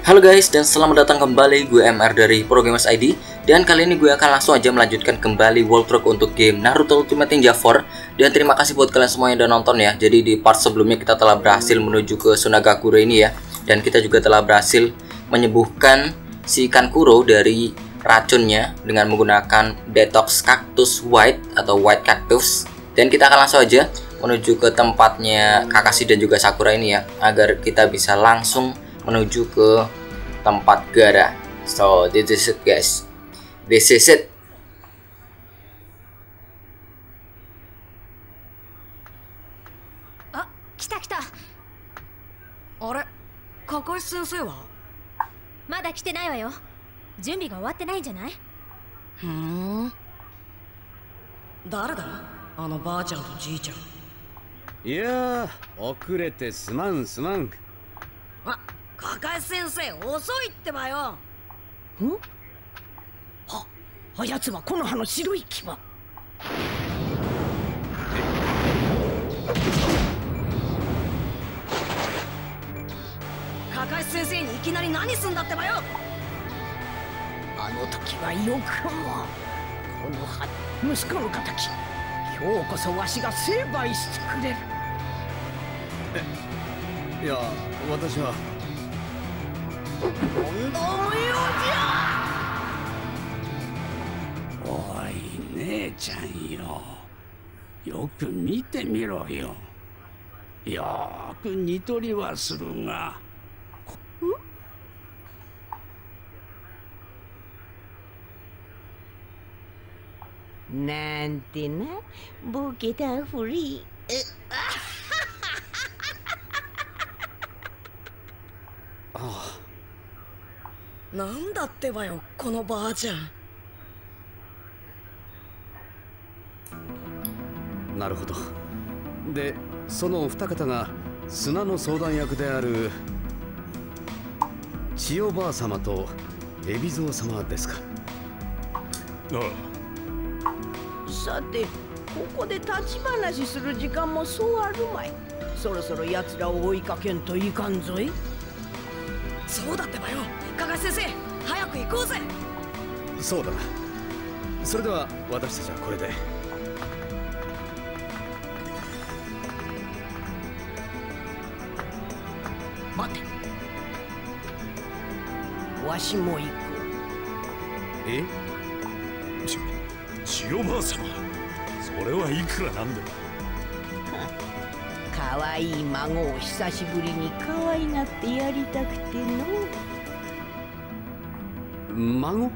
Halo guys, dan selamat datang kembali. Gue MR dari Pro Gamers ID. Dan kali ini gue akan langsung aja melanjutkan kembali World Truck untuk game Naruto Ultimate Ninja 4. Dan terima kasih buat kalian semua yang udah nonton ya. Jadi di part sebelumnya kita telah berhasil menuju ke Sunagakure ini ya. Dan kita juga telah berhasil menyembuhkan si Kankuro dari racunnya dengan menggunakan Detox Cactus White atau White Cactus. Dan kita akan langsung aja menuju ke tempatnya Kakashi dan juga Sakura ini ya, agar kita bisa langsung menuju ke tempat Gaara. So this is it guys, this is it. Ah, 来た来た。あれ、カカシ先生は？まだ来てないわよ。準備が終わってないんじゃない？誰だ？あのばあちゃんとじいちゃん。 いやー、遅れてすまんすまん。 カカシ先生遅いってばよ。あやつはこの葉の白い牙。カカシ先生にいきなり何すんだってばよ。あの時はよくもこの葉、息子の敵、今日こそわしが成敗してくれる。 いや、私は問答無用じゃ。 おい姉ちゃんよ、よく見てみろよ。よーく似取りはするが。 なんてな、ボケたふり。 なんだってばよ、このばあちゃん。 なるほど。で、そのお二方が砂の相談役である千代ばあ様と海老蔵様ですか。 さて、ここで立ち話する時間もそうあるまい。そろそろ奴らを追いかけんといかんぞい。 そうだってばよ、カカシ先生、早く行こうぜ。 そうだな。それでは私たちはこれで。 待て、わしも行く。 え？ 千代ばあ様、それはいくらなんでも。 かわいい孫を久しぶりに可愛がってやりたくての。 孫？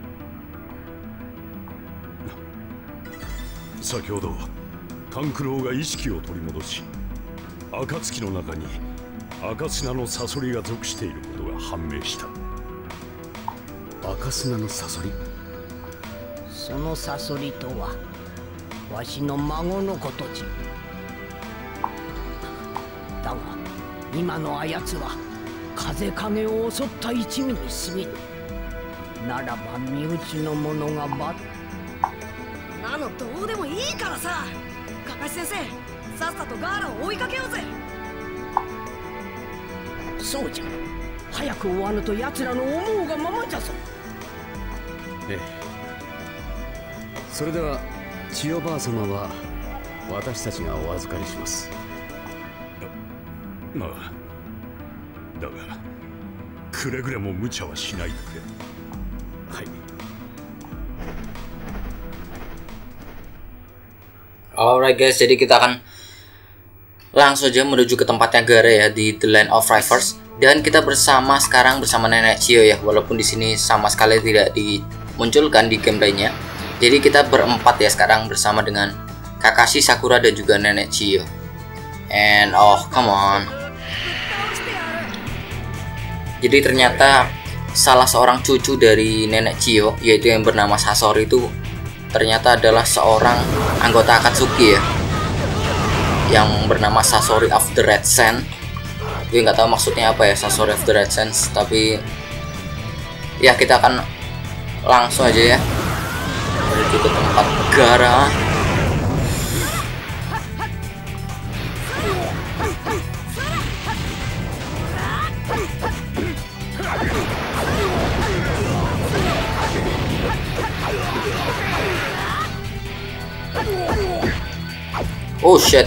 先ほど勘九郎が意識を取り戻し、暁の中に赤砂のサソリが属していることが判明した。 赤砂のサソリ？ そのサソリとはわしの孫のことじゃ。だが今のあやつは風影を襲った一味に過ぎぬ。ならば身内の者がなのどうでもいいからさ。カカシ先生、さっさとガーラを追いかけようぜ。 そうじゃ、早く終わぬと奴らの思うがままじゃぞ。 ええ。それでは千代ばあ様は私たちがお預かりします。 まあ、だがくれぐれも無茶はしないでくれ。 はい。 Alright guys, jadi kita akan langsung aja menuju ke tempatnya Gaara ya, di The Land of Rivers. Dan kita sekarang bersama Nenek Chiyo ya, walaupun di sini sama sekali tidak dimunculkan di game lainnya. Jadi kita berempat ya sekarang bersama dengan Kakashi, Sakura, dan juga Nenek Chiyo. And oh come on. Jadi ternyata salah seorang cucu dari Nenek Chiyo, yaitu yang bernama Sasori, itu ternyata adalah seorang anggota Akatsuki ya, yang bernama Sasori of the Red Sand. Gue nggak tahu maksudnya apa ya, Sasori of the Red Sands, tapi ya kita akan langsung aja ya menuju ke tempat Gaara. Oh shit.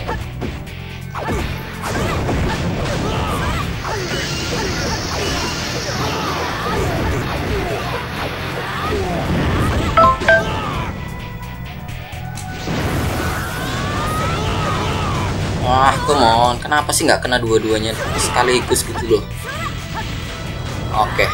Wah, come on. Kenapa sih nggak kena dua-duanya sekaligus gitu loh? Oke.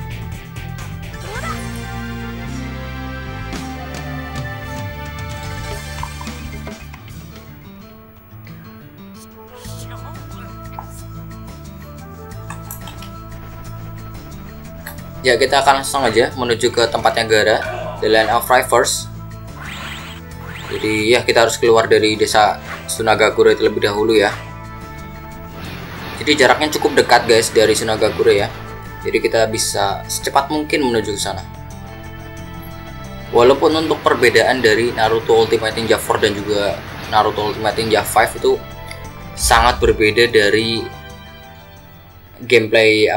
Ya, kita akan langsung aja menuju ke tempatnya Gaara, The Land of Rivers. Jadi ya, kita harus keluar dari desa Sunagakure terlebih dahulu ya. Jadi jaraknya cukup dekat guys dari Sunagakure ya. Jadi kita bisa secepat mungkin menuju ke sana. Walaupun untuk perbedaan dari Naruto Ultimate Ninja 4 dan juga Naruto Ultimate Ninja 5 itu sangat berbeda dari gameplay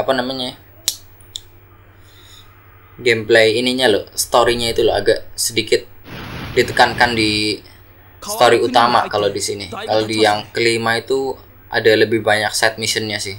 gameplay ininya loh, storynya itu loh agak sedikit ditekankan di story utama kalau di sini. Kalau di yang kelima itu ada lebih banyak side missionnya sih.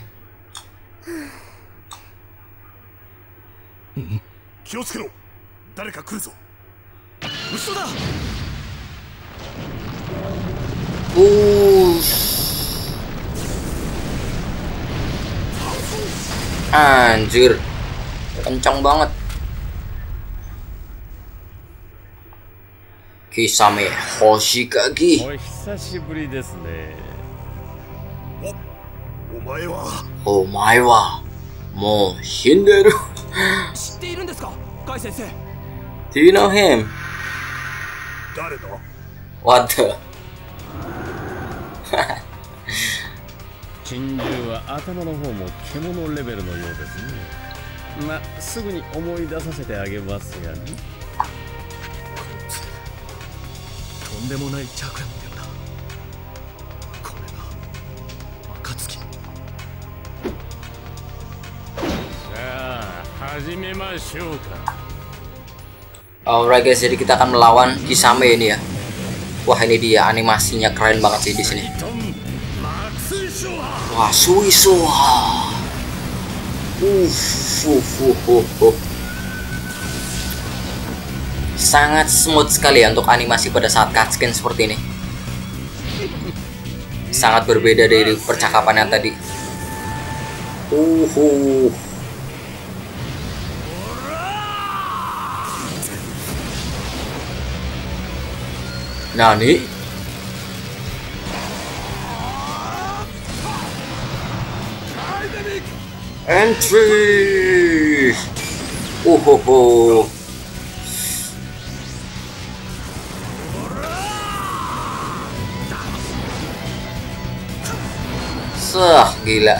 Anjir, kencang banget. Kisame Hoshikage. Omae wa mou shinderu. Do you know him? What the? 珍獣は頭の方も獣レベルのようですね。まあ、すぐに思い出させてあげますがね。 とんでもないチャクラのようだ。これが暁。 さあ、始めましょうか。 Alright guys, jadi kita akan melawan Kisame ini ya. Wah, ini dia, animasinya keren banget sih di sini. Wah, Suiso. Sangat smooth sekali ya untuk animasi pada saat cutscene seperti ini. Sangat berbeda dari percakapan yang tadi. Nani? Entry! Gila.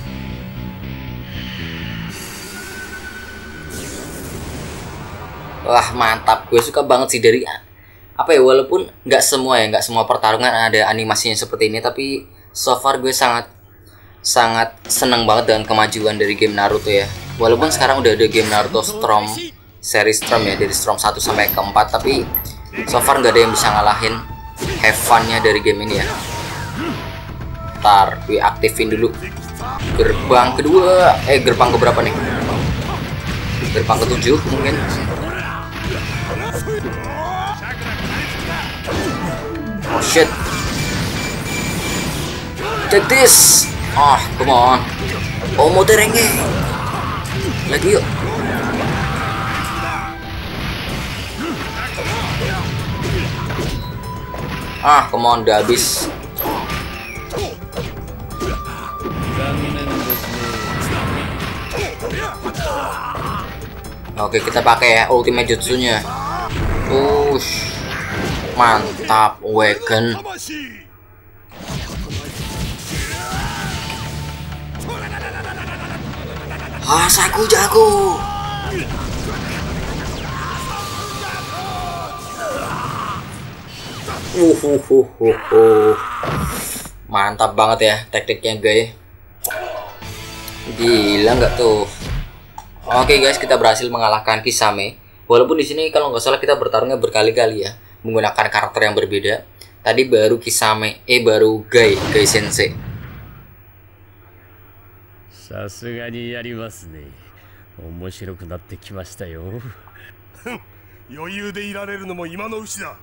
Wah, mantap. Gue suka banget sih dari apa ya, walaupun nggak semua pertarungan ada animasinya seperti ini, tapi so far gue sangat seneng banget dengan kemajuan dari game Naruto ya. Walaupun sekarang udah ada game Naruto Storm, seri Storm ya, dari Storm 1 sampai ke 4, tapi so far nggak ada yang bisa ngalahin have fun-nya dari game ini ya. Ntar gue aktifin dulu gerbang kedua, gerbang keberapa nih? Gerbang ke-7 mungkin. Oh shit. Take this. Come on. Omo terenge. Lagi yuk. Come on, udah habis. Oke, kita pakai ya ultimate jutsunya. Mantap, Wagon. Hasaku jago. Mantap banget ya tekniknya guys. Gila nggak tuh? Oke guys, kita berhasil mengalahkan Kisame. Walaupun di sini kalau nggak salah kita bertarungnya berkali-kali ya. menggunakan karakter yang berbeda. Tadi baru Kisame, baru Gai Sensei. さすがにやりますね。面白くなってきましたよ。 余裕でいられるのも今のうちだ。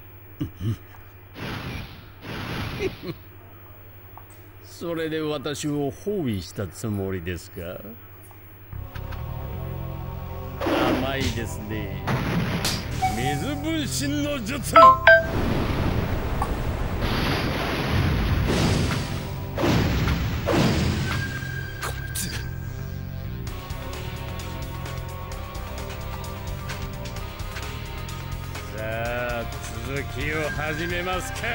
それで私を包囲したつもりですか？甘いですね。水分身の術。さあ続きを始めますか。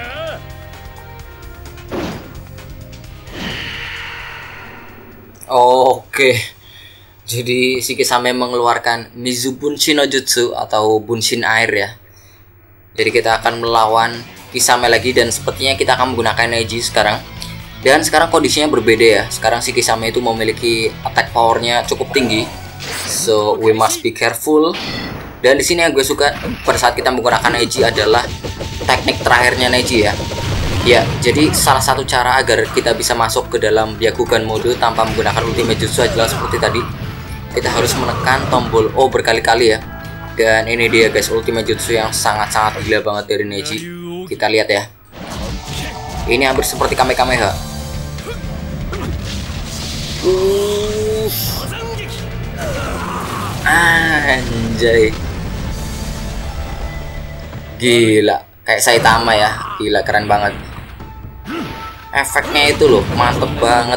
Oke, jadi si Kisame mengeluarkan Mizubunshin no Jutsu atau Bunshin air ya. Jadi kita akan melawan Kisame lagi dan sepertinya kita akan menggunakan Neji sekarang. Dan sekarang kondisinya berbeda ya. Sekarang si Kisame itu memiliki attack powernya cukup tinggi, so we must be careful. Dan di sini yang gue suka pada saat kita menggunakan Neji adalah teknik terakhirnya Neji ya. Ya, jadi salah satu cara agar kita bisa masuk ke dalam Byakugan mode tanpa menggunakan ultimate jutsu adalah seperti tadi. Kita harus menekan tombol O berkali-kali ya. Dan ini dia guys, ultimate jutsu yang sangat-sangat gila banget dari Neji. Kita lihat ya. Ini hampir seperti Kamehameha. Anjay. Gila, kayak Saitama ya. Gila, keren banget. Efeknya itu loh, mantep banget.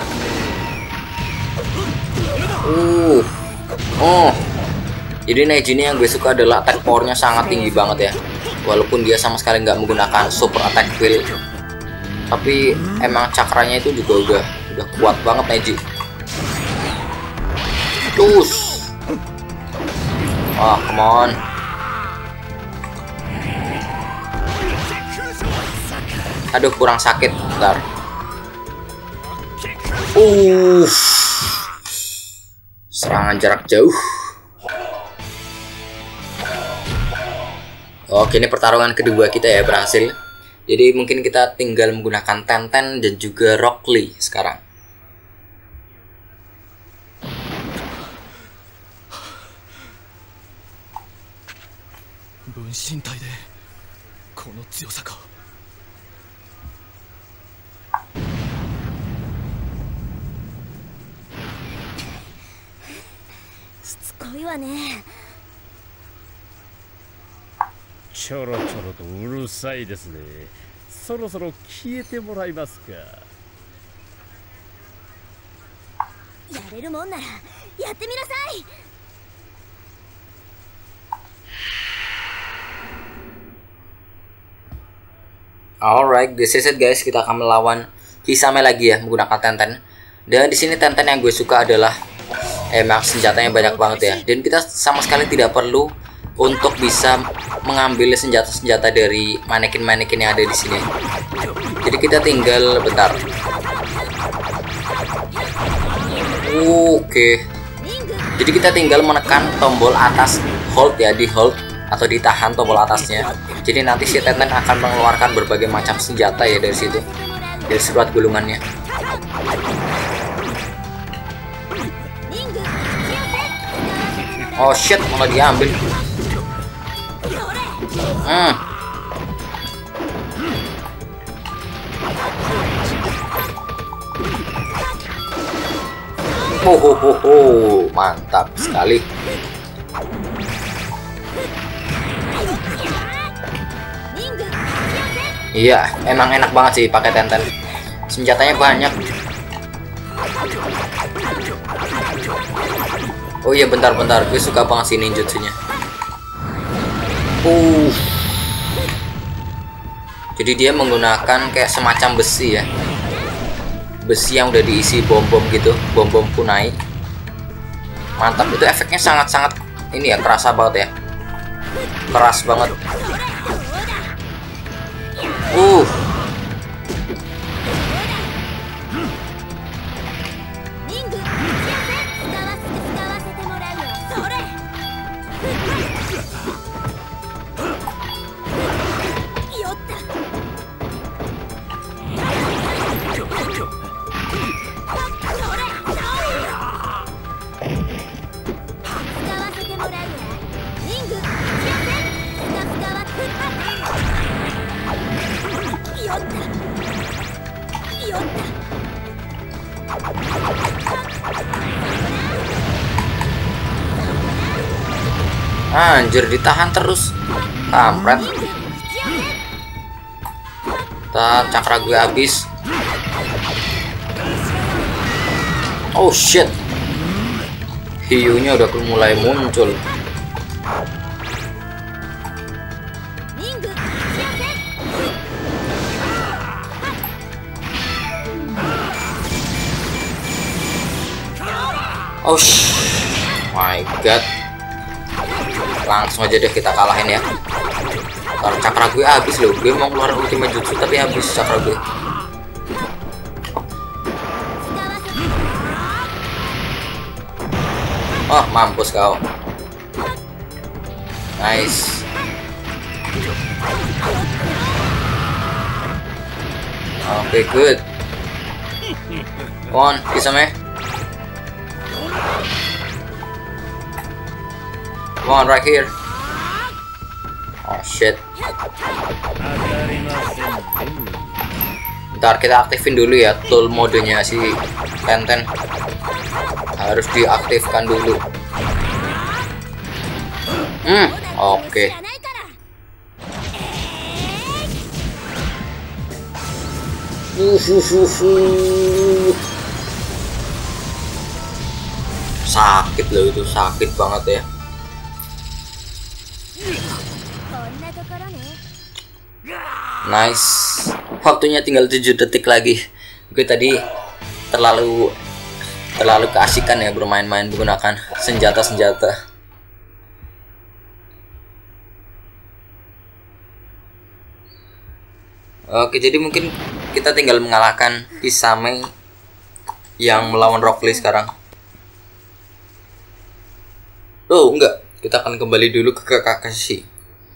Jadi Neji ini yang gue suka adalah attack powernya sangat tinggi banget ya. Walaupun dia sama sekali nggak menggunakan super attack wheel, tapi emang cakranya itu juga udah kuat banget Neji. Terus, come on. Aduh, kurang sakit, bentar. Serangan jarak jauh. Oke, ini pertarungan kedua kita ya, berhasil. Jadi mungkin kita tinggal menggunakan Tenten dan juga Rock Lee sekarang. Bunshintai de kono tsuyosa ka. いわね。 ちょろちょろとうるさいですね。そろそろ消えてもらえますか。 やれるもんならやってみなさい。 Alright, this is it guys. Kita akan melawan Kisame lagi ya menggunakan Tenten. Dan di sini Tenten yang gue suka adalah emang senjatanya banyak banget ya. Dan kita sama sekali tidak perlu untuk bisa mengambil senjata-senjata dari manekin-manekin yang ada di sini. Jadi kita tinggal bentar. Oke. Jadi kita tinggal menekan tombol atas hold ya, di hold atau ditahan tombol atasnya. Jadi nanti si Tenten akan mengeluarkan berbagai macam senjata ya dari situ, dari surat gulungannya. Oh shit, malah diambil. Mantap sekali. Iya, emang enak banget sih pakai Tenten. Senjatanya banyak. Oh iya, bentar-bentar, gue suka banget sih ninjutsunya. Jadi dia menggunakan kayak semacam besi ya. Besi yang udah diisi bom-bom gitu, bom-bom kunai. Mantap, itu efeknya sangat-sangat ini ya, kerasa banget ya. Keras banget. Anjir, ditahan terus. Kampret. Cakra gue habis. Oh shit. Hiunya udah mulai muncul. Oh my god. Langsung aja deh kita kalahin ya. Kalau cakra gue habis loh. Gue mau keluar ultimate jutsu tapi habis cakra gue. Oh, mampus kau. Nice. Okay, good. Come on, Kisame. Come on, right here. Oh shit. Bentar, kita aktifin dulu ya tool modenya si Tenten. Harus diaktifkan dulu. Oke. Sakit loh itu, sakit banget ya. Nice. Waktunya tinggal 7 detik lagi. Gue tadi terlalu keasikan ya bermain-main menggunakan senjata-senjata. Oke, jadi mungkin kita tinggal mengalahkan Kisame yang melawan Rock Lee sekarang. Oh enggak, kita akan kembali dulu ke Kakashi.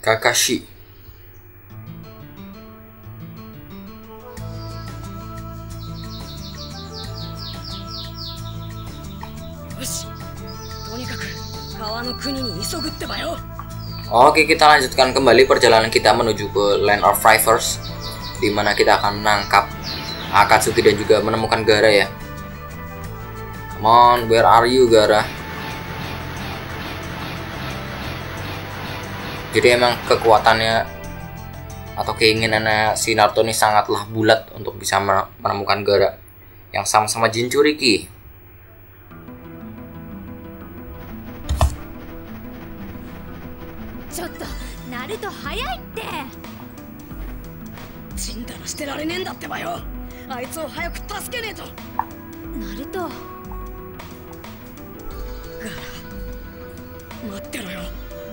Oke, kita lanjutkan kembali perjalanan kita menuju ke Land of Rivers, di mana kita akan menangkap Akatsuki dan juga menemukan Gaara ya. Come on, where are you Gaara? Jadi emang kekuatannya atau keinginannya si Naruto ini sangatlah bulat untuk bisa menemukan Gaara yang sama-sama Jinchuriki. Naruto 早いって。 死んだら捨てられねえんだってばよ。あいつを早く助けねえと。 ナルト。 ガラ、待ってろよ。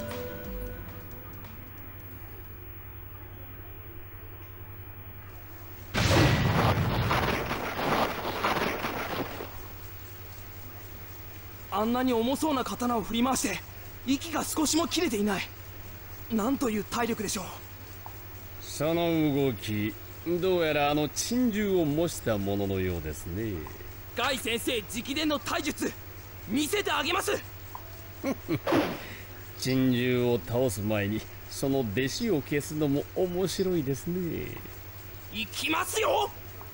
あんなに重そうな刀を振り回して息が少しも切れていない。なんという体力でしょう。 その動き、どうやらあの珍獣を模したもののようですね。 ガイ先生直伝の体術見せてあげます。 珍獣を倒す前にその弟子を消すのも面白いですね。 行きますよ。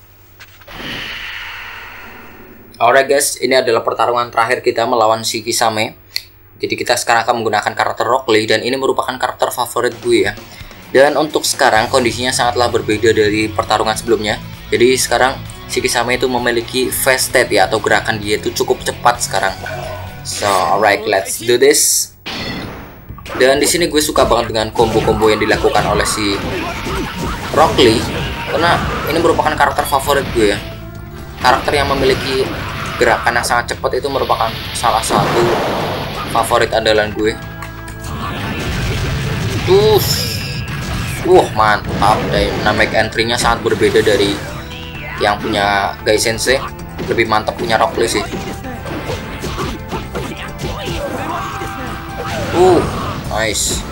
Alright guys, ini adalah pertarungan terakhir kita melawan si Kisame. Jadi kita sekarang akan menggunakan karakter Rock Lee dan ini merupakan karakter favorit gue ya. Dan untuk sekarang kondisinya sangatlah berbeda dari pertarungan sebelumnya. Jadi sekarang si Kisame itu memiliki fast step ya, atau gerakan dia itu cukup cepat sekarang. So alright, let's do this. Dan di sini gue suka banget dengan combo-combo yang dilakukan oleh si Rock Lee, karena ini merupakan karakter favorit gue ya. Karakter yang memiliki gerakan yang sangat cepat itu merupakan salah satu favorit andalan gue. Mantap. Dynamic entry-nya sangat berbeda dari yang punya Gai Sensei. Lebih mantap punya Rock Lee sih. Nice.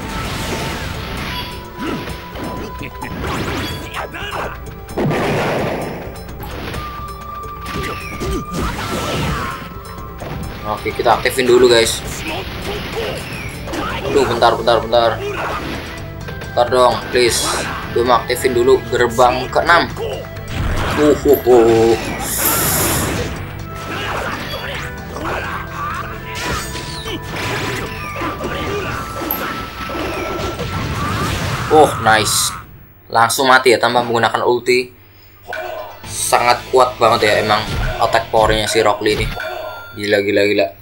Oke, kita aktifin dulu guys. Aduh, bentar dong, please. Gue mau aktifin dulu gerbang ke-6. Oh, nice. Langsung mati ya tanpa menggunakan ulti. Sangat kuat banget ya emang attack powernya si Rock Lee ini. Gila.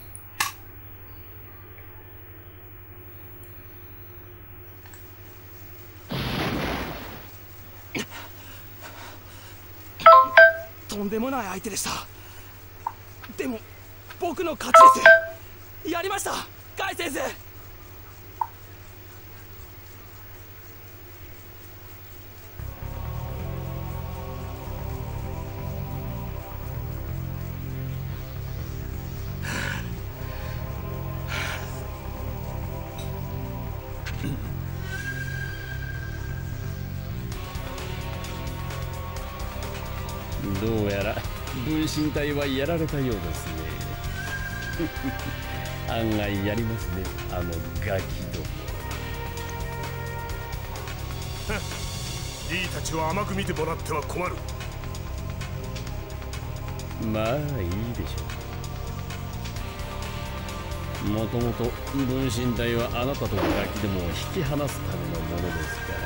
どうやら分身体はやられたようですね。案外やりますね、あのガキども。 リーたちは甘く見てもらっては困る。 まあいいでしょう。もともと分身体はあなたとガキどもを引き離すためのものですから。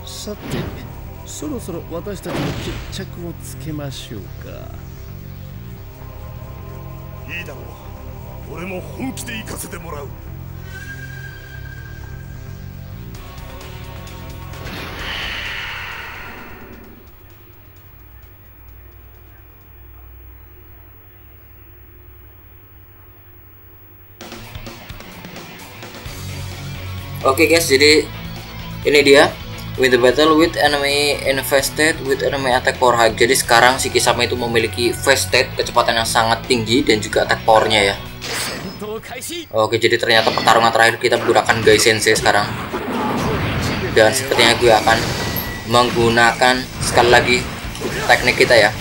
さて、そろそろ私たちも決着をつけましょうか。 いいだろう。俺も本気で行かせてもらう。 Oke guys, jadi ini dia win the battle with enemy infested with enemy attack power high. Jadi sekarang si Kisame itu memiliki fast state, kecepatan yang sangat tinggi dan juga attack powernya ya. Oke, jadi ternyata pertarungan terakhir kita menggunakan Gai Sensei sekarang. Dan sepertinya gue akan menggunakan sekali lagi teknik kita ya.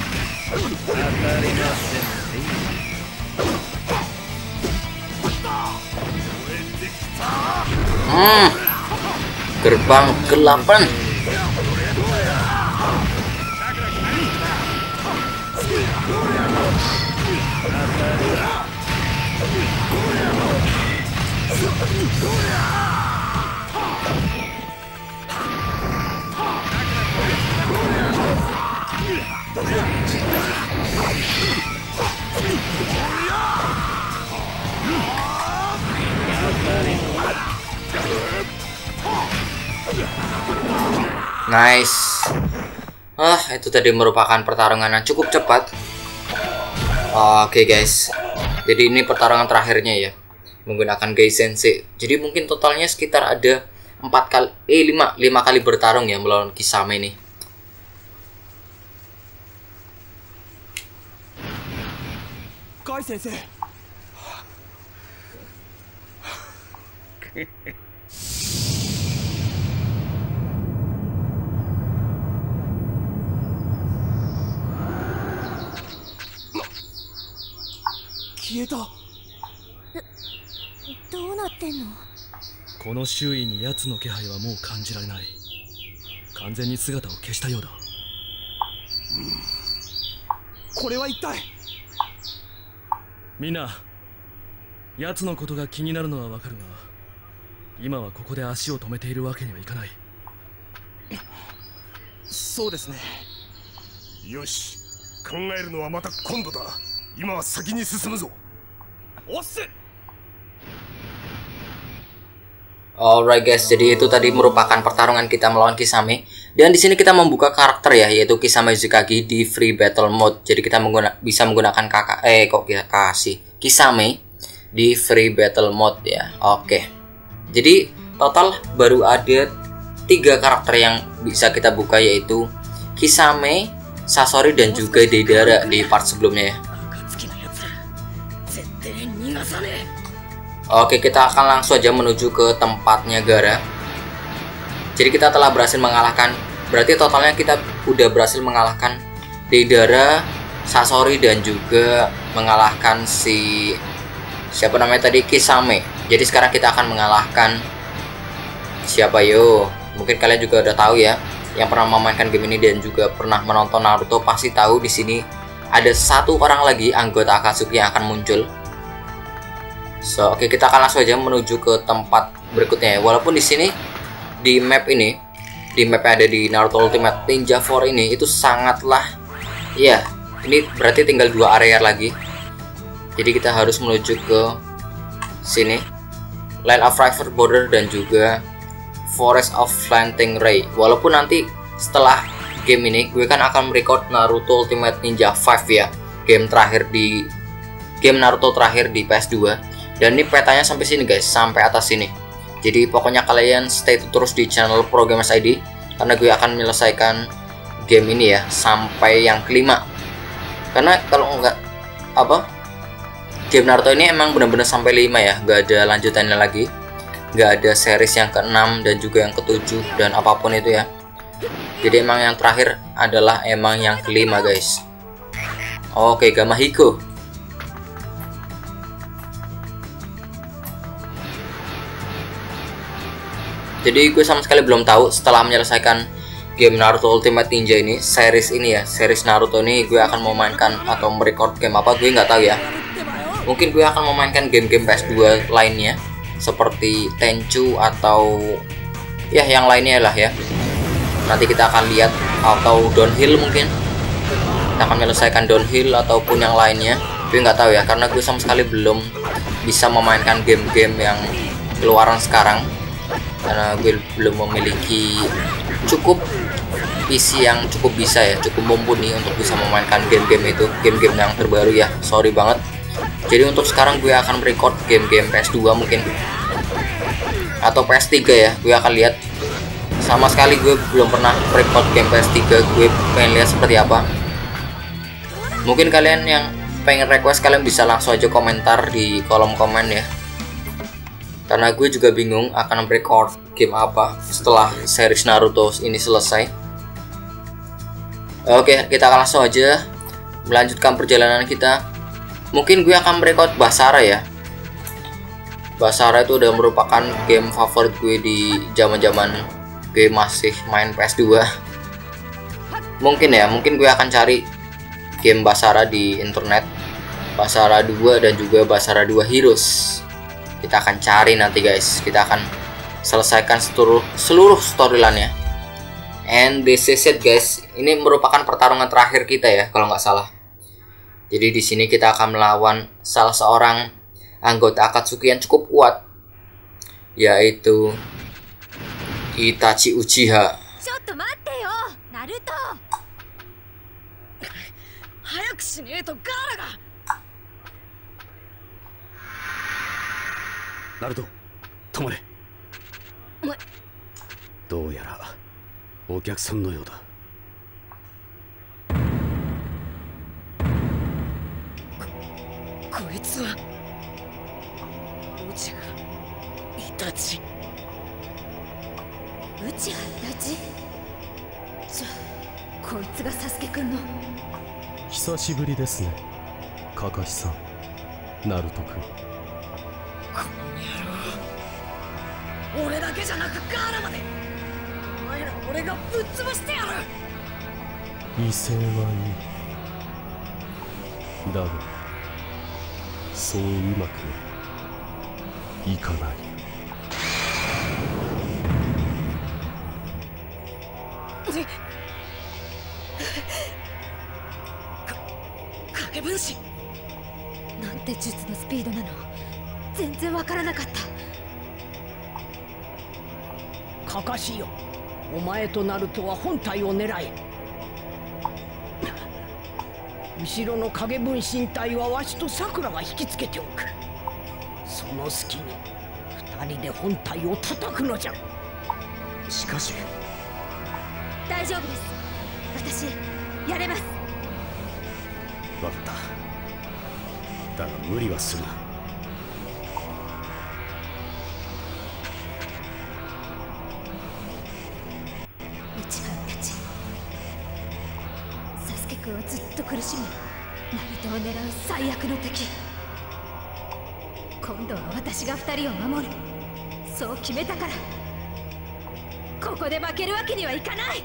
Gerbang ke-8. Nice. Itu tadi merupakan pertarungan yang cukup cepat. Oke guys, jadi ini pertarungan terakhirnya ya, menggunakan Gai Sensei. Jadi mungkin totalnya sekitar ada 5 kali bertarung ya melawan Kisame ini. Gai Sensei. Kieta. どうなってんの？ この周囲に奴の気配はもう感じられない。完全に姿を消したようだ。 これは一体。 みんな、奴のことが気になるのはわかるが、今はここで足を止めているわけにはいかない。 そうですね。よし、考えるのはまた今度だ。今は先に進むぞ。おっす。 Alright guys, jadi itu tadi merupakan pertarungan kita melawan Kisame. Dan di sini kita membuka karakter ya, yaitu Kisame Uzukagi di free battle mode. Jadi kita bisa menggunakan Kisame di free battle mode ya. Oke. Jadi total baru ada 3 karakter yang bisa kita buka, yaitu Kisame, Sasori dan juga Deidara di part sebelumnya ya. Oke, kita akan langsung aja menuju ke tempatnya Gaara. Jadi kita telah berhasil mengalahkan, berarti totalnya kita udah berhasil mengalahkan Deidara, Sasori dan juga mengalahkan si siapa namanya tadi, Kisame. Jadi sekarang kita akan mengalahkan siapa yo? Mungkin kalian juga udah tahu ya, yang pernah memainkan game ini dan juga pernah menonton Naruto pasti tahu di sini ada 1 orang lagi anggota Akatsuki yang akan muncul. So, oke, kita akan langsung aja menuju ke tempat berikutnya ya. Walaupun di sini di map ini, di map yang ada di Naruto Ultimate Ninja 4 ini itu sangatlah ya, ini berarti tinggal 2 area lagi. Jadi kita harus menuju ke sini, Land of River Border dan juga Forest of Flanting Ray. Walaupun nanti setelah game ini gue kan akan merecord Naruto Ultimate Ninja 5 ya, game Naruto terakhir di PS2. Dan ini petanya sampai sini guys, sampai atas sini. Jadi pokoknya kalian stay terus di channel ProGamers ID karena gue akan menyelesaikan game ini ya sampai yang kelima. Karena kalau enggak game Naruto ini emang benar-benar sampai 5 ya, nggak ada lanjutannya lagi, nggak ada series yang ke-6 dan juga yang ke-7 dan apapun itu ya. Jadi emang yang terakhir adalah emang yang kelima guys. Oke, Gamahiko. Jadi gue sama sekali belum tahu setelah menyelesaikan game Naruto Ultimate Ninja ini, series ini ya, series Naruto ini gue akan memainkan atau merecord game apa gue nggak tahu ya. Mungkin gue akan memainkan game-game PS2 lainnya seperti Tenchu atau ya yang lainnya lah ya. Nanti kita akan lihat, atau Downhill mungkin. Kita akan menyelesaikan Downhill ataupun yang lainnya. Gue nggak tahu ya, karena gue sama sekali belum bisa memainkan game-game yang keluaran sekarang. Karena gue belum memiliki cukup PC yang cukup bisa ya, cukup mumpuni untuk bisa memainkan game-game itu, game-game yang terbaru ya. Sorry banget. Jadi untuk sekarang gue akan merecord game-game PS2 mungkin atau PS3 ya. Gue akan lihat. Sama sekali gue belum pernah merecord game PS3. Gue pengen lihat seperti apa. Mungkin kalian yang pengen request, kalian bisa langsung aja komentar di kolom komen ya. Karena gue juga bingung akan merecord game apa setelah series Naruto ini selesai. Oke, kita akan langsung aja melanjutkan perjalanan kita. Mungkin gue akan merecord Basara ya. Basara itu udah merupakan game favorit gue di zaman-zaman gue masih main PS2. Mungkin ya, mungkin gue akan cari game Basara di internet. Basara 2 dan juga Basara 2 Heroes. Kita akan cari nanti guys. Kita akan selesaikan seluruh storyline-nya. And this is it guys. Ini merupakan pertarungan terakhir kita ya kalau nggak salah. Jadi di sini kita akan melawan salah seorang anggota Akatsuki yang cukup kuat, yaitu Itachi Uchiha. Naruto, 止まれ。どうやらお客さんのようだ。 こいつはうちがイタチ。 うちがイタチ？じゃあこいつがサスケくんの。 久しぶりですね、カカシさん、ナルト君。 この野郎、俺だけじゃなくガーラまでお前ら俺がぶっ潰してやる。 威勢はいい。だがそううまくいかない。 影分身なんて術のスピードなの、全然わからなかった。 カカシよ、お前とナルトは本体を狙え。後ろの影分身体はわしとさくらが引きつけておく。その隙に二人で本体を叩くのじゃ。 しかし大丈夫です、私やれます。 分かった。だが無理はするな。 うちがたちサスケくんをずっと苦しめ、ナルトを狙う最悪の敵。今度は私が二人を守る、そう決めたから。ここで負けるわけにはいかない。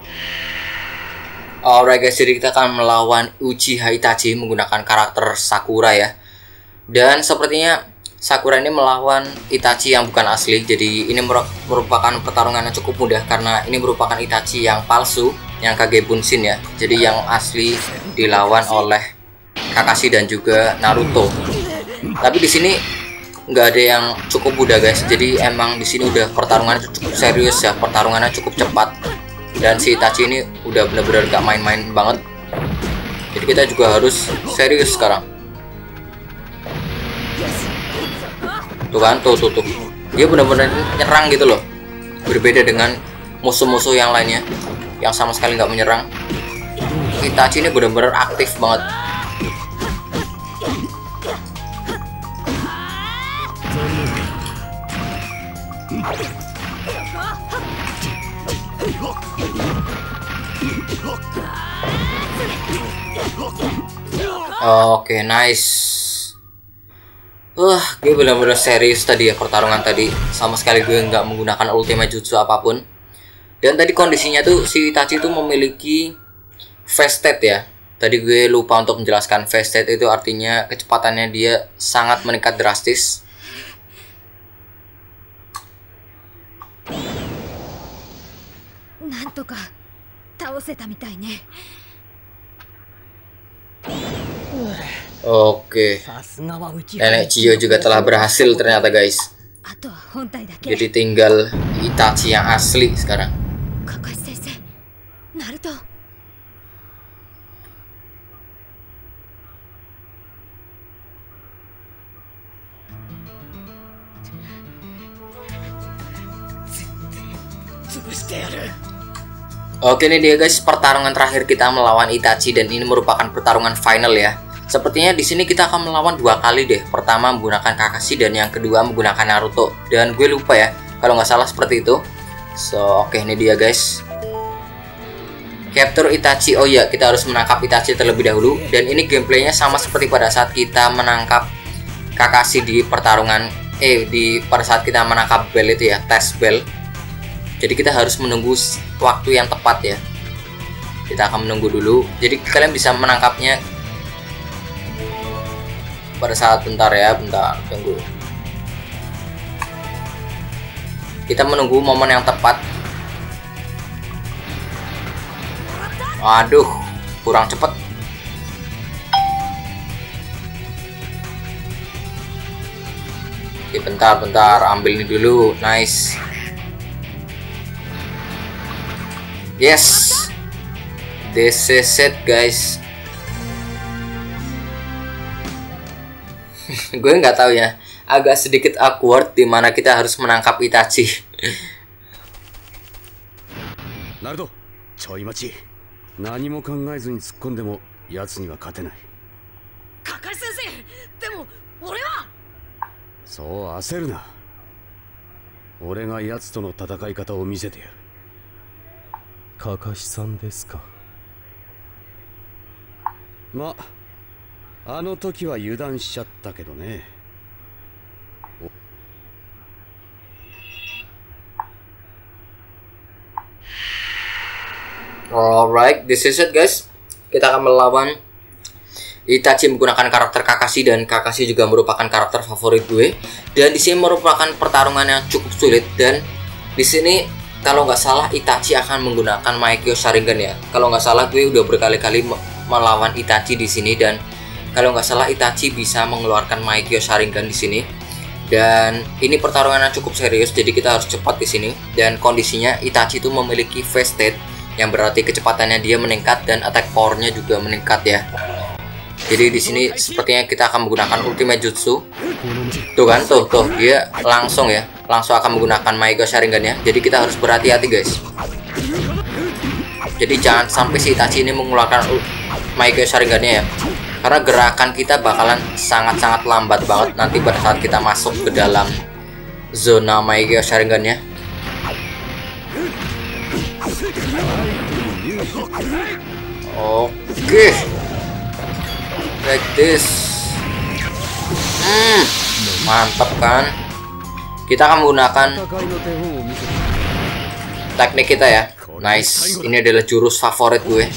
Alright guys, jadi kita akan melawan Uchiha Itachi menggunakan karakter Sakura ya. Dan sepertinya Sakura ini melawan Itachi yang bukan asli. Jadi ini merupakan pertarungan yang cukup mudah karena ini merupakan Itachi yang palsu, yang Kage Bunshin ya. Jadi yang asli dilawan oleh Kakashi dan juga Naruto. Tapi di sini nggak ada yang cukup mudah guys. Jadi emang di sini udah pertarungannya cukup serius ya, pertarungannya cukup cepat. Dan si Itachi ini udah bener-bener gak main-main banget. Jadi kita juga harus serius sekarang. Tuh kan, tuh. Dia benar-benar nyerang gitu loh. Berbeda dengan musuh-musuh yang lainnya yang sama sekali nggak menyerang. Itachi ini benar-benar aktif banget. Oke, nice. Gue benar-benar serius tadi ya pertarungan tadi. Sama sekali gue nggak menggunakan ultimate jutsu apapun. Dan tadi kondisinya tuh si Itachi tuh memiliki fast state ya. Tadi gue lupa untuk menjelaskan fast state itu artinya kecepatannya dia sangat meningkat drastis. Oke, Nenek Chiyo juga telah berhasil ternyata guys. Jadi tinggal Itachi yang asli sekarang. Oke, ini dia guys pertarungan terakhir kita melawan Itachi dan ini merupakan pertarungan final ya. Sepertinya di sini kita akan melawan 2 kali deh. Pertama menggunakan Kakashi dan yang kedua menggunakan Naruto. Dan gue lupa ya, kalau nggak salah seperti itu. So, oke, ini dia guys. Capture Itachi. Oh iya, kita harus menangkap Itachi terlebih dahulu. Dan ini gameplaynya sama seperti pada saat kita menangkap Kakashi di pertarungan pada saat kita menangkap Bell itu ya, test Bell. Jadi kita harus menunggu waktu yang tepat ya. Kita akan menunggu dulu. Jadi kalian bisa menangkapnya pada saat bentar, tunggu. Kita menunggu momen yang tepat. Aduh, kurang cepet. Oke, bentar, ambil ini dulu. Nice. Yes, this is it guys. Gue nggak tahu ya, agak sedikit awkward di mana kita harus menangkap Itachi. Naruto, Choimachi, 何も考えずに突っ込んでも奴には勝てない。 Kakashi先生、でも俺は。 そう焦るな。俺が奴との戦い方を見せてやる。 かかしさんですか。 まあの時は油断しちゃったけどね。 Alright, this is it guys. Kita akan melawan Itachi menggunakan karakter Kakashi dan Kakashi juga merupakan karakter favorit gue. Dan di sini merupakan pertarungan yang cukup sulit dan di sini kalau nggak salah Itachi akan menggunakan Maikyo Sharingan ya. Kalau nggak salah gue udah berkali-kali melawan Itachi di sini dan kalau nggak salah Itachi bisa mengeluarkan Maikyo Sharingan di sini. Dan ini pertarungan yang cukup serius, jadi kita harus cepat di sini. Dan kondisinya Itachi itu memiliki fast state yang berarti kecepatannya dia meningkat dan attack powernya juga meningkat ya. Jadi di sini sepertinya kita akan menggunakan ultimate jutsu. Tuh kan, tuh dia langsung akan menggunakan Maikyo Sharingan ya. Jadi kita harus berhati-hati guys. Jadi jangan sampai si Itachi ini mengeluarkan Maikyo Sharingannya ya. Karena gerakan kita bakalan sangat-sangat lambat banget nanti pada saat kita masuk ke dalam zona Maikyo Sharingannya. Oke. Like this. Mantap kan? Kita akan menggunakan teknik kita ya. Nice. Ini adalah jurus favorit gue.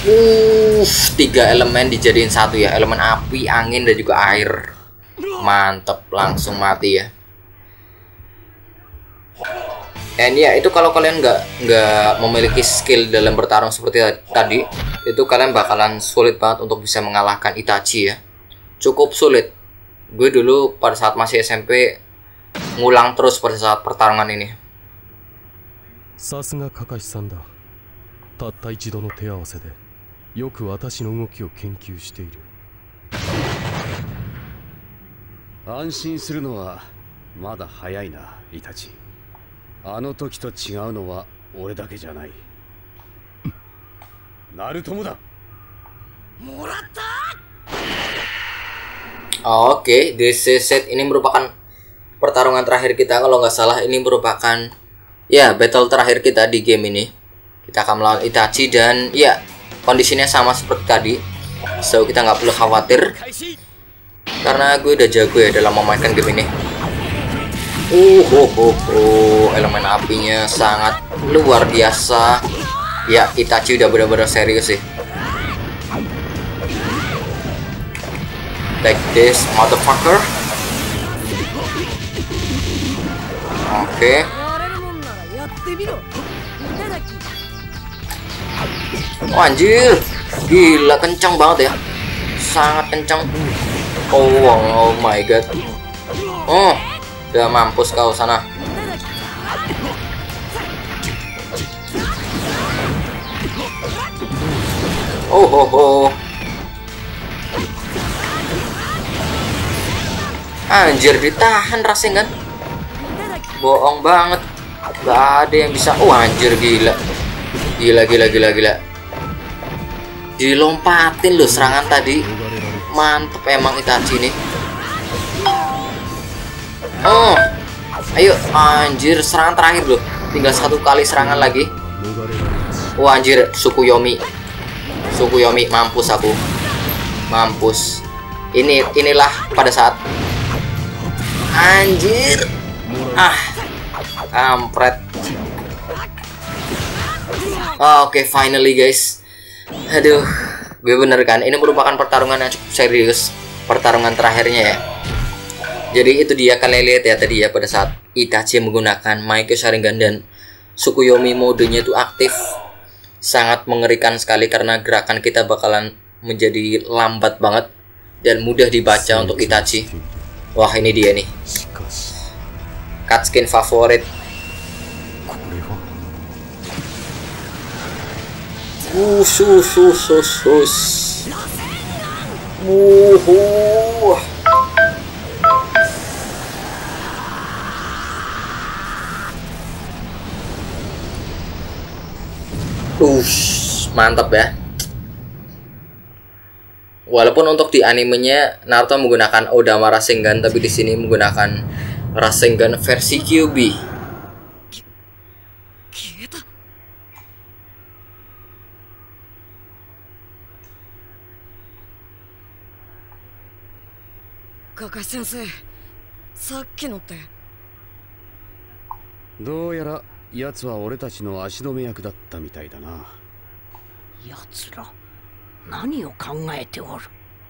Tiga elemen dijadiin satu ya, elemen api, angin, dan juga air. Mantep, langsung mati ya. And ya, itu kalau kalian nggak memiliki skill dalam bertarung seperti tadi, itu kalian bakalan sulit banget untuk bisa mengalahkan Itachi ya. Cukup sulit. Gue dulu pada saat masih SMP ngulang terus pada saat pertarungan ini. さすがカカシさんだ。たった一度の手合わせでよく私の動きを研究している。 安心するのはまだ早いな、イタチ。あの時と違うのは俺だけじゃない。ナルトもだ。 もらった。 Oke, this is it. Ini merupakan pertarungan terakhir kita kalau nggak salah. Ini merupakan ya battle terakhir kita di game ini. Kita akan melawan Itachi dan ya kondisinya sama seperti tadi. So kita nggak perlu khawatir karena gue udah jago ya dalam memainkan game ini. Elemen apinya sangat luar biasa. Ya, Itachi udah benar-benar serius sih. Like this, motherfucker. Oke. Oh, anjir, gila kencang banget ya, sangat kencang. Oh my god. Oh, udah mampus kau sana. Anjir, ditahan Rasengan. Bohong banget, gak ada yang bisa. Oh anjir, gila. Dilompatin loh serangan tadi. Mantep emang Itachi ini. Oh, ayo anjir, serangan terakhir loh. Tinggal satu kali serangan lagi. Oh anjir, Tsukuyomi, mampus aku. Mampus. Inilah pada saat anjir. Kampret. Oke, finally guys. Aduh, gue bener kan, ini merupakan pertarungan yang cukup serius, pertarungan terakhirnya ya. Jadi itu dia, kalian lihat ya tadi ya, pada saat Itachi menggunakan Maikyo Sharingan dan Tsukuyomi modenya itu aktif. Sangat mengerikan sekali karena gerakan kita bakalan menjadi lambat banget dan mudah dibaca untuk Itachi. Wah, ini dia nih, cutscene favorit. Mantap ya. Walaupun untuk di animenya Naruto menggunakan Odama Rasengan, tapi di sini menggunakan Rasengan versi Kyuubi. Kakashi sensei, さっきのって。 どうやら奴は俺たちの足止め役だったみたいだな。 奴ら何を考えておる。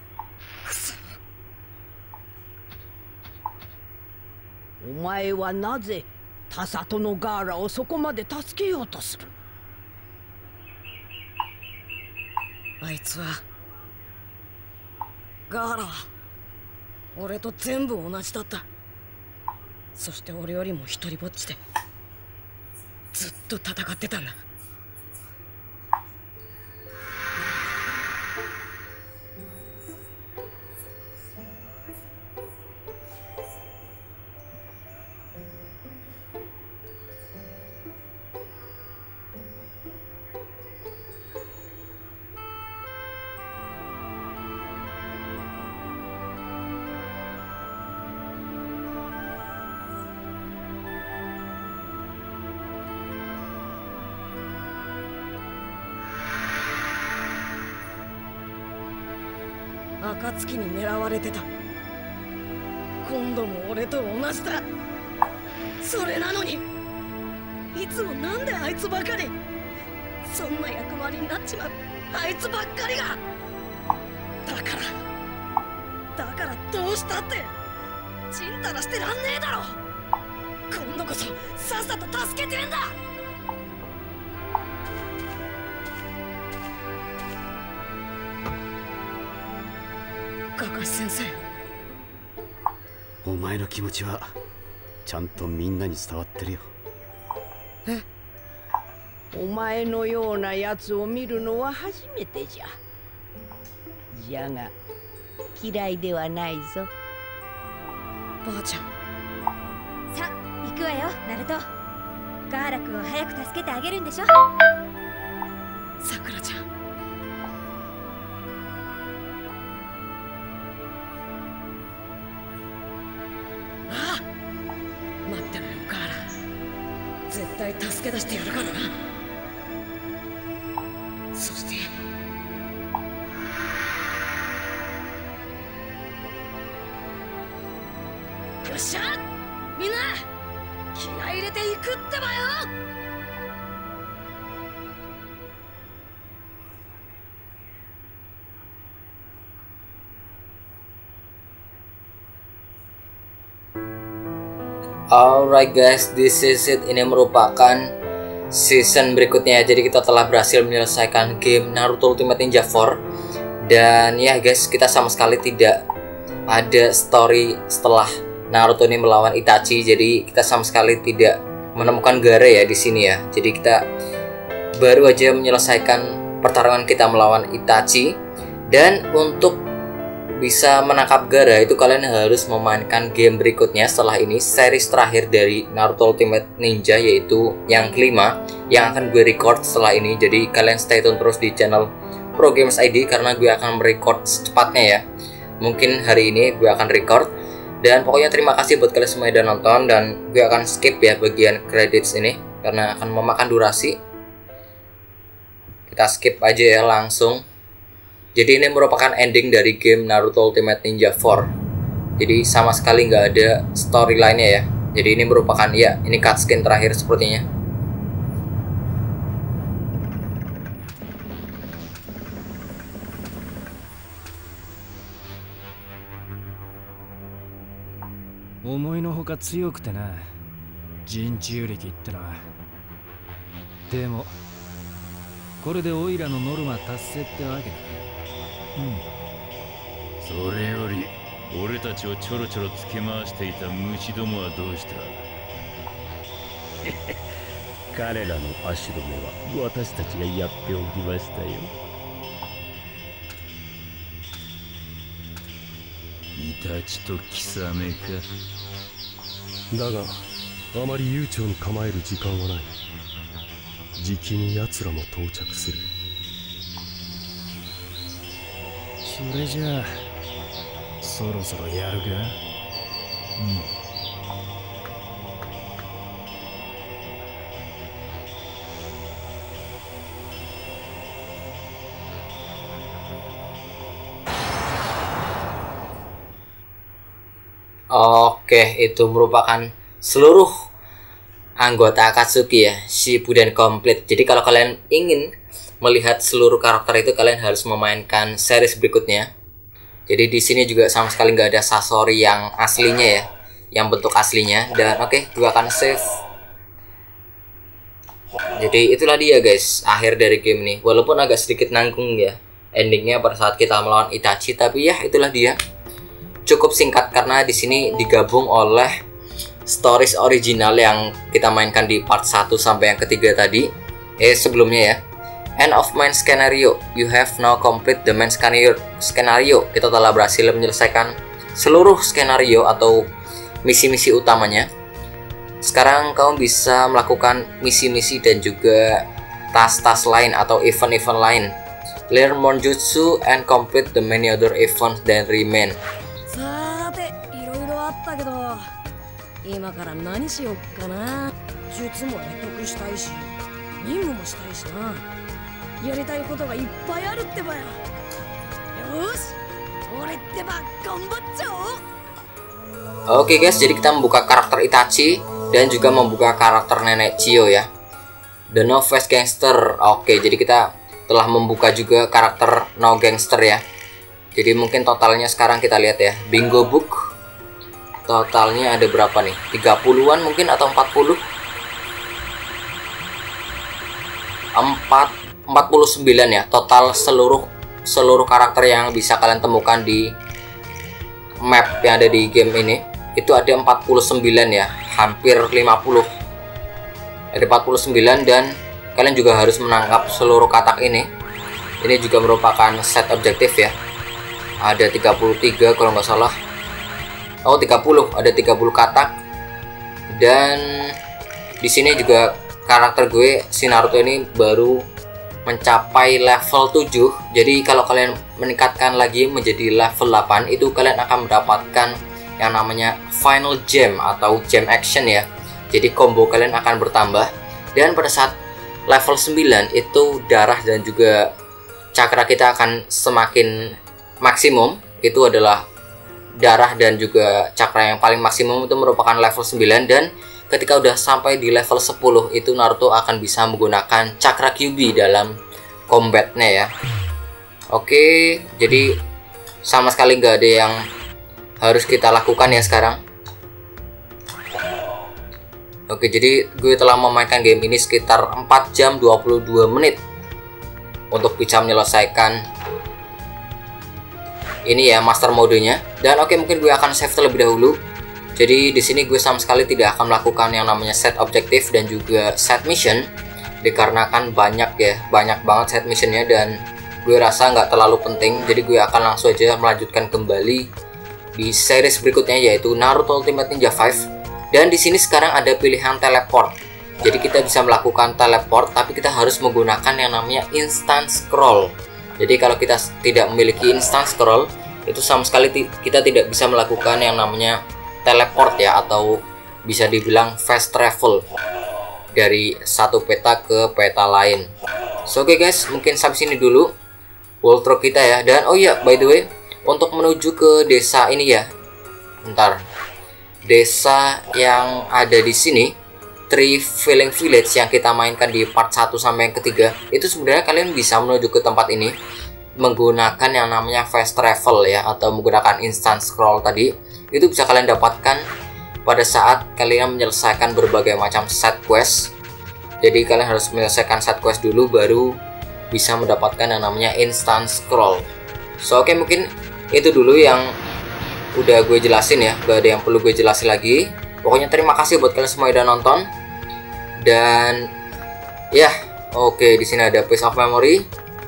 お前はなぜ他里のガーラをそこまで助けようとする。 あいつはガーラは俺と全部同じだった。そして俺よりも一人ぼっちでずっと戦ってたんだ。暁に狙われてた。今度も俺と同じだ。それなのにいつもなんであいつばかりそんな役割になっちまう。 あいつばっかりが。だからどうしたってちんたらしてらんねえだろ。今度こそさっさと助けてんだ。カカシ先生、 お前の気持ちはちゃんとみんなに伝わってるよ。 え、お前のようなやつを見るのは初めてじゃ。じゃが嫌いではないぞ。 ばあちゃん。 さあ行くわよナルト。ガーラ君を早く助けてあげるんでしょ。 さくらちゃん。ああ、待ってろよガーラ。絶対助け出してやるからな。そしてよっしゃみんな気合い入れていくってばよ。 Alright guys, this is it. Ini merupakan season berikutnya. Jadi kita telah berhasil menyelesaikan game Naruto Ultimate Ninja 4. Dan ya guys, kita sama sekali tidak ada story setelah Naruto ini melawan Itachi. Jadi kita sama sekali tidak menemukan Gaara ya di sini ya. Jadi kita baru aja menyelesaikan pertarungan kita melawan Itachi. Dan untuk bisa menangkap Gaara itu kalian harus memainkan game berikutnya setelah ini, series terakhir dari Naruto Ultimate Ninja, yaitu yang kelima yang akan gue record setelah ini. Jadi kalian stay tune terus di channel Pro Games ID karena gue akan merecord secepatnya ya. Mungkin hari ini gue akan record. Dan pokoknya terima kasih buat kalian semua yang udah nonton. Dan gue akan skip ya bagian credits ini karena akan memakan durasi. Kita skip aja ya langsung. Jadi ini merupakan ending dari game Naruto Ultimate Ninja 4. Jadi sama sekali nggak ada storyline-nya ya. Jadi ini merupakan ya, ini cutscene terakhir sepertinya. Omoi no hoka tsuyoku te na, Jinchu Rikiってのは。でもこれでオイラのノルマ達成ってわけだ。 それより俺たちをちょろちょろつけ回していた虫どもはどうした？彼らの足止めは私たちがやっておきましたよ。イタチとキサメか。 だがあまり悠長に構える時間はない。じきに奴らも到着する。 それじゃあそろそろやるか。 Oke, itu merupakan seluruh anggota Akatsuki ya, Shippuden komplit. Jadi kalau kalian ingin melihat seluruh karakter itu, kalian harus memainkan series berikutnya. Jadi di sini juga sama sekali nggak ada Sasori yang aslinya ya, yang bentuk aslinya. Dan oke, gue akan save. Jadi itulah dia guys, akhir dari game ini. Walaupun agak sedikit nanggung ya endingnya pada saat kita melawan Itachi, tapi ya itulah dia. Cukup singkat karena di sini digabung oleh stories original yang kita mainkan di part 1 sampai yang ketiga tadi. Sebelumnya ya. End of main scenario. You have now complete the main scenario. Kita telah berhasil menyelesaikan seluruh skenario atau misi-misi utamanya. Sekarang kamu bisa melakukan misi-misi dan juga tas-tas lain atau event-event lain. Learn more jutsu and complete the many other events that remain. さて、いろいろあったけど、今から何しよっかな。術も得得したいし、任務もしたいしな。やりたいことがいっぱいあるってばよ。よし、俺ってば頑張っちゃおう。 Oke guys, jadi kita membuka karakter Itachi dan juga membuka karakter Nenek Chiyo ya. The No Face Gangster. Oke, jadi kita telah membuka juga karakter No Gangster ya. Jadi mungkin totalnya sekarang kita lihat ya. Bingo Book totalnya ada berapa nih? 30-an mungkin atau 40? 49 ya total seluruh karakter yang bisa kalian temukan di map yang ada di game ini. Itu ada 49 ya, hampir 50. Ada 49 dan kalian juga harus menangkap seluruh katak ini. Ini juga merupakan set objektif ya. Ada 33 kalau nggak salah. Oh 30, ada 30 katak. Dan di sini juga karakter gue si Naruto ini baru mencapai level 7. Jadi kalau kalian meningkatkan lagi menjadi level 8 itu kalian akan mendapatkan yang namanya Final Gem atau Gem Action ya. Jadi combo kalian akan bertambah. Dan pada saat level 9 itu darah dan juga cakra kita akan semakin maksimum. Itu adalah darah dan juga cakra yang paling maksimum itu merupakan level 9. Dan ketika udah sampai di level 10 itu Naruto akan bisa menggunakan cakra Kyuubi dalam combatnya ya. Oke, jadi sama sekali nggak ada yang harus kita lakukan ya sekarang. Oke, jadi gue telah memainkan game ini sekitar 4 jam 22 menit untuk bisa menyelesaikan ini ya, master modenya. Dan oke, mungkin gue akan save terlebih dahulu. Jadi di sini gue sama sekali tidak akan melakukan yang namanya set objektif dan juga set mission, dikarenakan banyak banget set missionnya dan gue rasa nggak terlalu penting. Jadi gue akan langsung aja melanjutkan kembali di series berikutnya, yaitu Naruto Ultimate Ninja 5. Dan di sini sekarang ada pilihan teleport. Jadi kita bisa melakukan teleport, tapi kita harus menggunakan yang namanya instant scroll. Jadi kalau kita tidak memiliki instant scroll, itu sama sekali kita tidak bisa melakukan yang namanya teleport ya, atau bisa dibilang fast travel dari satu peta ke peta lain. So oke guys, mungkin sampai sini dulu world tour kita ya. Dan oh iya, by the way, untuk menuju ke desa ini ya, desa yang ada di sini, Tree Filling Village yang kita mainkan di part 1 sampai yang ketiga, itu sebenarnya kalian bisa menuju ke tempat ini menggunakan yang namanya fast travel ya, atau menggunakan instant scroll tadi. Itu bisa kalian dapatkan pada saat kalian menyelesaikan berbagai macam set quest. Jadi kalian harus menyelesaikan set quest dulu baru bisa mendapatkan yang namanya instant scroll. So oke, mungkin itu dulu yang udah gue jelasin ya, gak ada yang perlu gue jelasin lagi. Pokoknya terima kasih buat kalian semua yang udah nonton. Dan ya, oke, di sini ada piece of memory.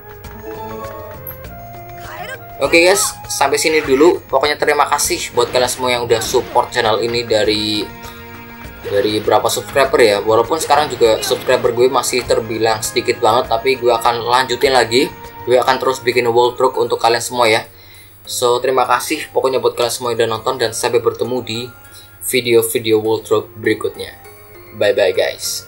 Oke guys, sampai sini dulu. Pokoknya terima kasih buat kalian semua yang udah support channel ini dari berapa subscriber ya. Walaupun sekarang juga subscriber gue masih terbilang sedikit banget, tapi gue akan lanjutin lagi. Gue akan terus bikin world tour untuk kalian semua ya. So terima kasih pokoknya buat kalian semua yang udah nonton, dan sampai bertemu di video-video world tour berikutnya. Bye bye guys.